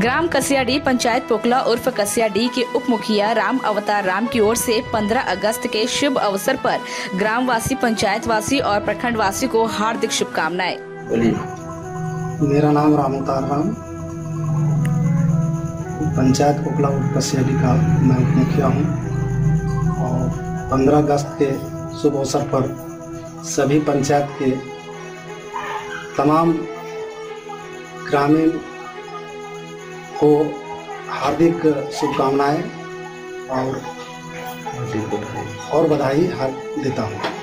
ग्राम कसियाडीह पंचायत पोकला उर्फ कसियाडीह के उप मुखिया राम अवतार राम की ओर से 15 अगस्त के शुभ अवसर पर ग्रामवासी, पंचायतवासी और प्रखंडवासी को हार्दिक शुभकामनाएं। मेरा नाम राम अवतार राम, पंचायत पोकला उर्फ कसियाडीह का मैं उप मुखिया हूँ और 15 अगस्त के शुभ अवसर पर सभी पंचायत के तमाम ग्रामीण को हार्दिक शुभकामनाएं और बधाई देता हूँ।